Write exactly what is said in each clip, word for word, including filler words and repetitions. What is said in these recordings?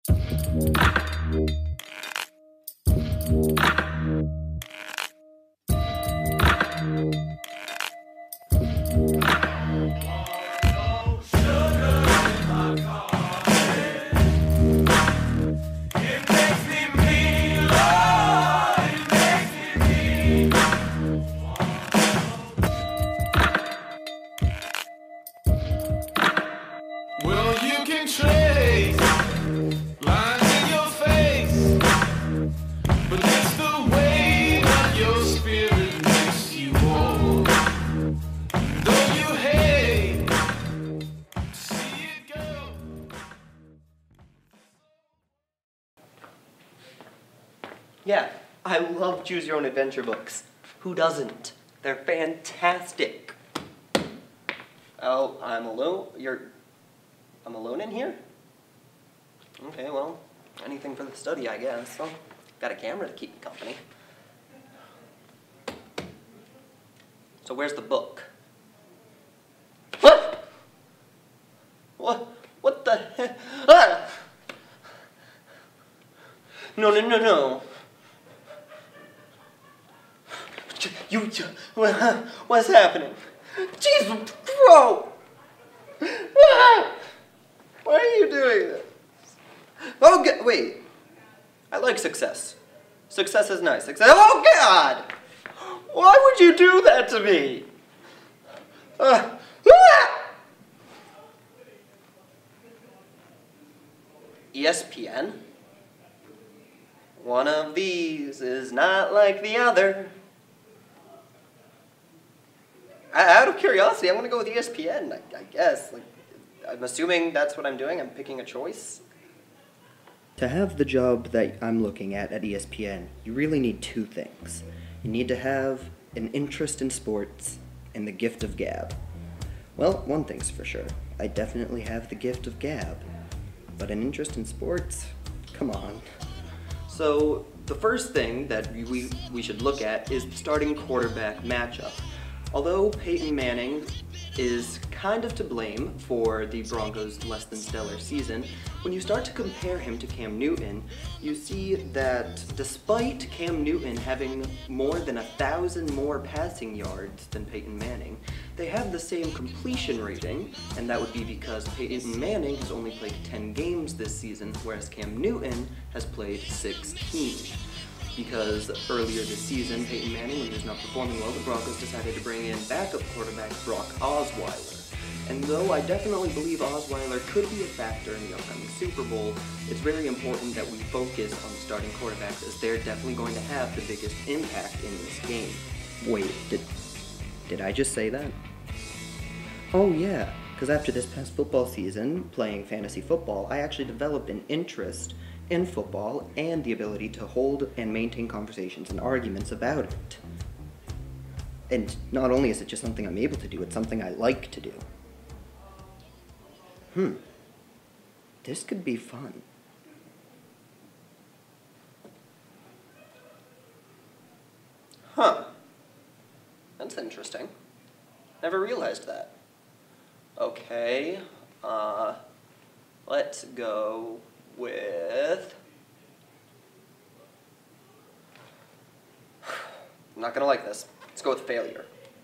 Yeah, I love Choose Your Own Adventure books. Who doesn't? They're fantastic. Oh, I'm alone? You're... I'm alone in here? Okay, well, anything for the study, I guess. Well, got a camera to keep me company. So where's the book? What? What? What the heck? Ah! No, no, no, no. You, you, what's happening? Jeez, bro! Ah! Why are you doing this? Oh, God, wait. I like success. Success is nice. Success. Oh, God! Why would you do that to me? Uh, ah! E S P N? One of these is not like the other. Out of curiosity, I want to go with E S P N, I, I guess. Like, I'm assuming that's what I'm doing. I'm picking a choice. To have the job that I'm looking at at E S P N, you really need two things. You need to have an interest in sports and the gift of gab. Well, one thing's for sure. I definitely have the gift of gab. But an interest in sports? Come on. So, the first thing that we, we should look at is the starting quarterback matchup. Although Peyton Manning is kind of to blame for the Broncos' less than stellar season, when you start to compare him to Cam Newton, you see that despite Cam Newton having more than a thousand more passing yards than Peyton Manning, they have the same completion rating, and that would be because Peyton Manning has only played ten games this season, whereas Cam Newton has played sixteen. Because earlier this season, Peyton Manning, when he was not performing well, the Broncos decided to bring in backup quarterback Brock Osweiler. And though I definitely believe Osweiler could be a factor in the upcoming Super Bowl, it's very important that we focus on the starting quarterbacks, as they're definitely going to have the biggest impact in this game. Wait, did, did I just say that? Oh yeah, because after this past football season, playing fantasy football, I actually developed an interest in football and the ability to hold and maintain conversations and arguments about it. And not only is it just something I'm able to do, it's something I like to do. Hmm. This could be fun. Huh. That's interesting. Never realized that. Okay, uh, let's go with... I'm not gonna like this. Let's go with failure.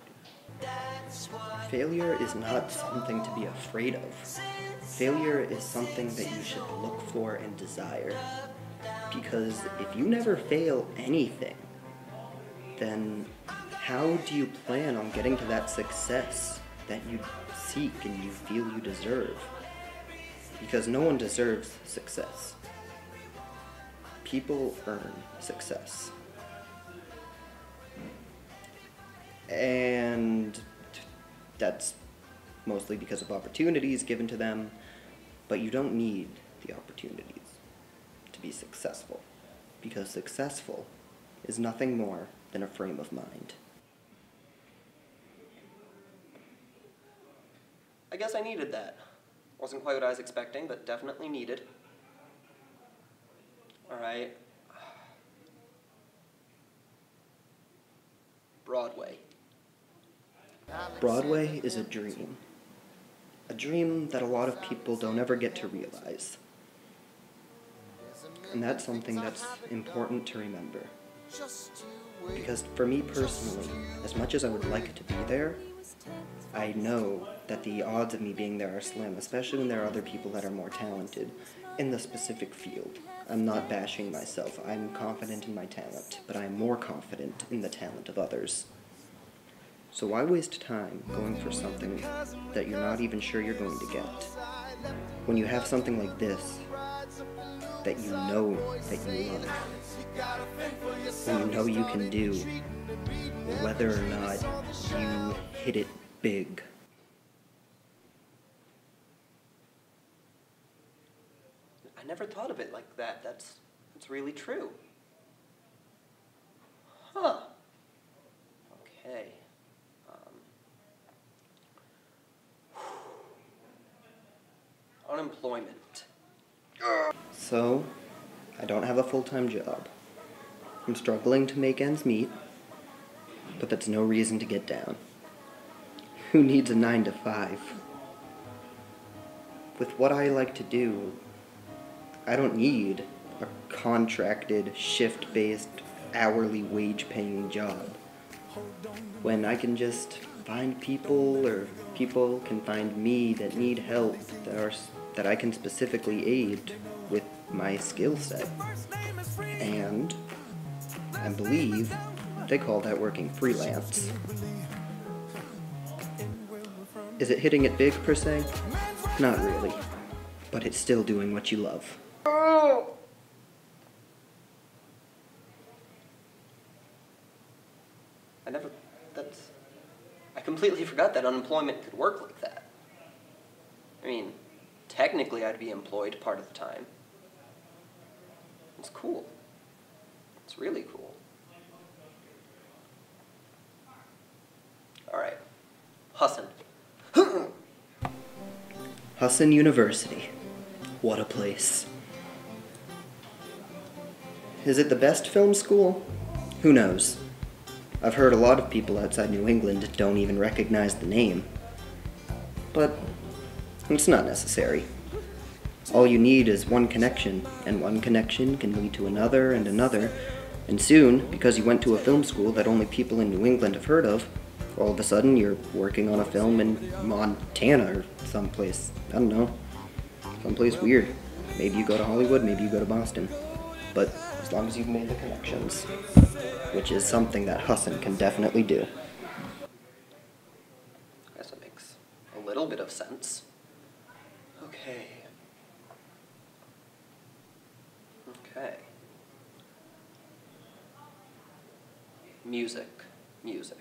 Failure is not something to be afraid of. Failure is something that you should look for and desire. Because if you never fail anything, then how do you plan on getting to that success that you seek and you feel you deserve? Because no one deserves success. People earn success. And that's mostly because of opportunities given to them, but you don't need the opportunities to be successful, because successful is nothing more than a frame of mind. I guess I needed that. Wasn't quite what I was expecting, but definitely needed. Alright. Broadway. Broadway is a dream. A dream that a lot of people don't ever get to realize. And that's something that's important to remember. Because for me personally, as much as I would like to be there, I know that the odds of me being there are slim, especially when there are other people that are more talented in the specific field. I'm not bashing myself. I'm confident in my talent, but I'm more confident in the talent of others. So why waste time going for something that you're not even sure you're going to get? When you have something like this, that you know that you love, when you know you can do, whether or not you hit it big. I never thought of it like that. That's, that's really true. Huh. Okay. Um. Unemployment. So, I don't have a full-time job. I'm struggling to make ends meet, but that's no reason to get down. Who needs a nine to five? With what I like to do, I don't need a contracted, shift-based, hourly wage-paying job. When I can just find people, or people can find me that need help, that are that I can specifically aid with my skill set. And I believe they call that working freelance. Is it hitting it big, per se? Not really. But it's still doing what you love. Oh! I never... that's... I completely forgot that unemployment could work like that. I mean, technically I'd be employed part of the time. It's cool. It's really cool. Alright. Hassan. Hassan University. What a place. Is it the best film school? Who knows? I've heard a lot of people outside New England don't even recognize the name. But it's not necessary. All you need is one connection, and one connection can lead to another and another, and soon, because you went to a film school that only people in New England have heard of, all of a sudden you're working on a film in Montana or someplace. I don't know. Someplace weird. Maybe you go to Hollywood, maybe you go to Boston. But as long as you've made the connections, which is something that Hassan can definitely do. I guess it makes a little bit of sense. Okay. Okay. Music. Music.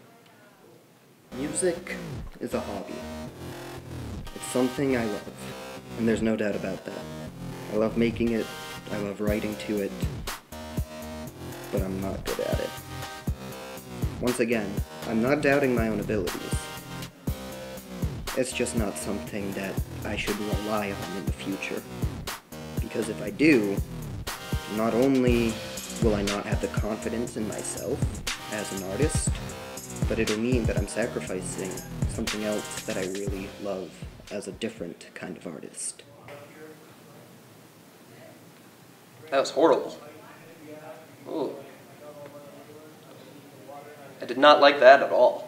Music is a hobby. It's something I love, and there's no doubt about that. I love making it, I love writing to it, but I'm not good at it. Once again, I'm not doubting my own abilities. It's just not something that I should rely on in the future. Because if I do, not only will I not have the confidence in myself as an artist, but it'll mean that I'm sacrificing something else that I really love as a different kind of artist. That was horrible. Ooh. I did not like that at all.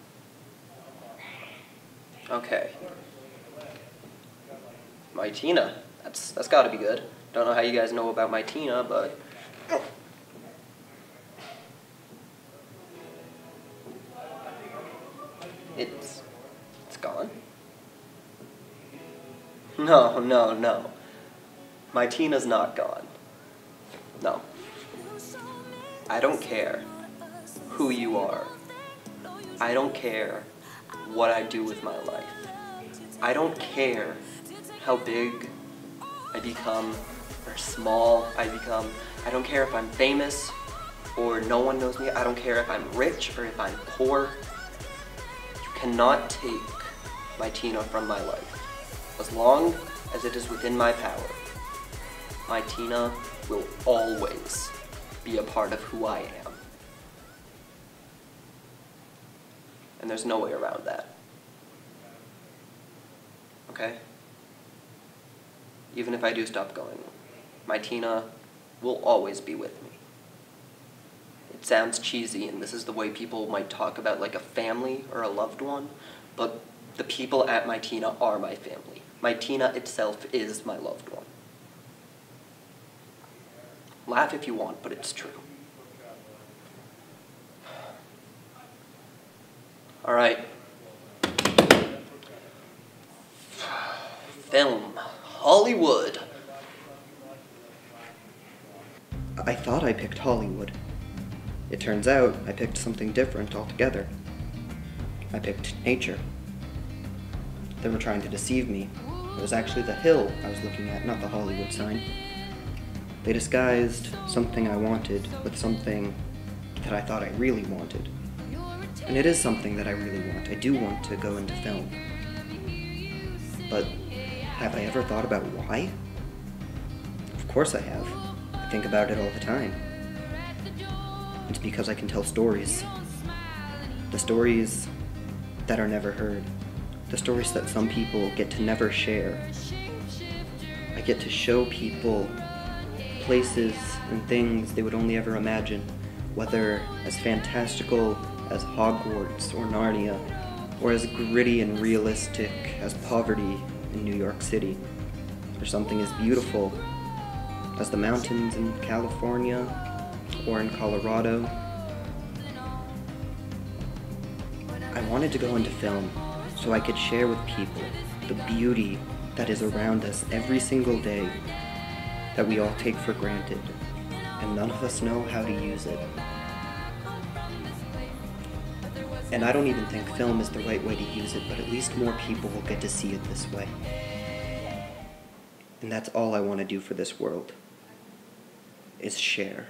Okay. My Tina. That's that's gotta be good. Don't know how you guys know about my Tina, but it's it's gone. No, no, no. My Tina's not gone. No. I don't care who you are. I don't care what I do with my life. I don't care how big I become or small I become. I don't care if I'm famous or no one knows me. I don't care if I'm rich or if I'm poor. You cannot take my Tina from my life. As long as it is within my power, my Tina will always be a part of who I am. And there's no way around that. Okay? Even if I do stop going, My Tina will always be with me. It sounds cheesy, and this is the way people might talk about like a family or a loved one, but the people at My Tina are my family. My Tina itself is my loved one. Laugh if you want, but it's true. All right. Film. Hollywood. I thought I picked Hollywood. It turns out I picked something different altogether. I picked nature. They were trying to deceive me. It was actually the hill I was looking at, not the Hollywood sign. They disguised something I wanted with something that I thought I really wanted. And it is something that I really want. I do want to go into film. But have I ever thought about why? Of course I have. I think about it all the time. It's because I can tell stories. The stories that are never heard. The stories that some people get to never share. I get to show people places and things they would only ever imagine, whether as fantastical as Hogwarts or Narnia, or as gritty and realistic as poverty in New York City, or something as beautiful as the mountains in California or in Colorado. I wanted to go into film so I could share with people the beauty that is around us every single day that we all take for granted, and none of us know how to use it. And I don't even think film is the right way to use it, but at least more people will get to see it this way. And that's all I want to do for this world, is share.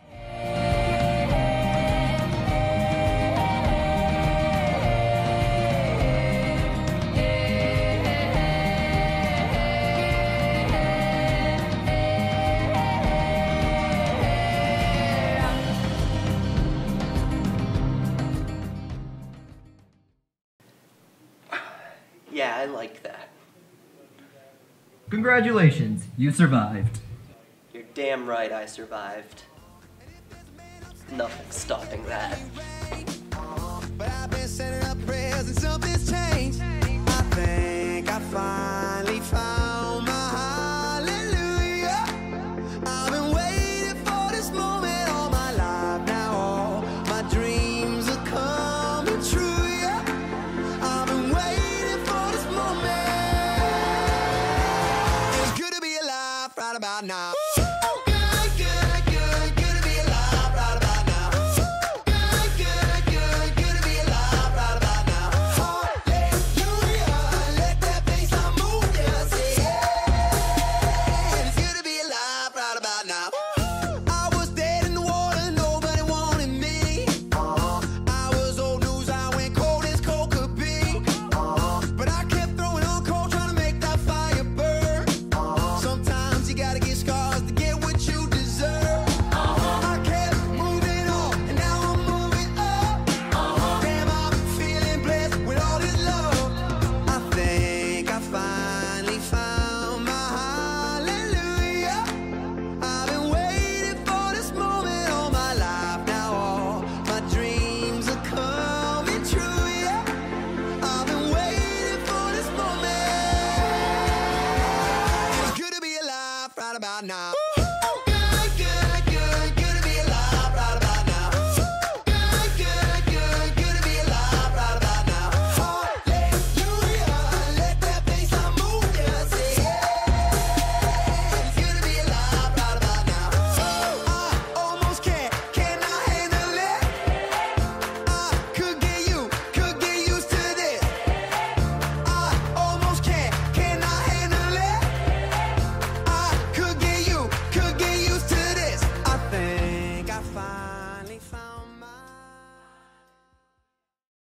Yeah, I like that. Congratulations, you survived. You're damn right I survived. Nothing's stopping that. But I've been setting up prayers and something's changed. I think I finally found my hallelujah. I've been waiting for this moment all my life now. All my dreams are coming true, yeah. I've been waiting for this moment. It's good to be alive right about now.